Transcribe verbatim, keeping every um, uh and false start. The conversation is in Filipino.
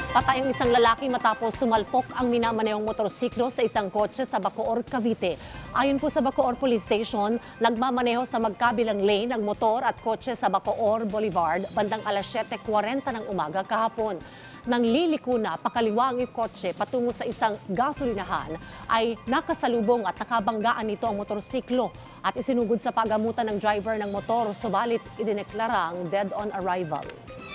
Patay ang isang lalaki matapos sumalpok ang minamanehong motorsiklo sa isang kotse sa Bacoor, Cavite. Ayon po sa Bacoor Police Station, nagmamaneho sa magkabilang lane ang motor at kotse sa Bacoor Boulevard bandang alas siyete kwarenta ng umaga kahapon. Nang liliko na pakaliwa ang kotse patungo sa isang gasolinahan, ay nakasalubong at nakabanggaan nito ang motorsiklo at isinugod sa pagamutan ng driver ng motor, subalit idineklarang dead on arrival.